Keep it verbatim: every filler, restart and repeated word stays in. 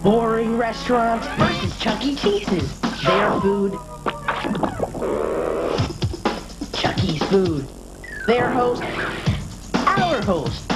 Boring restaurants versus Chuck E. Cheese's. Their food. Chuck E.'s food. Their host. Our host.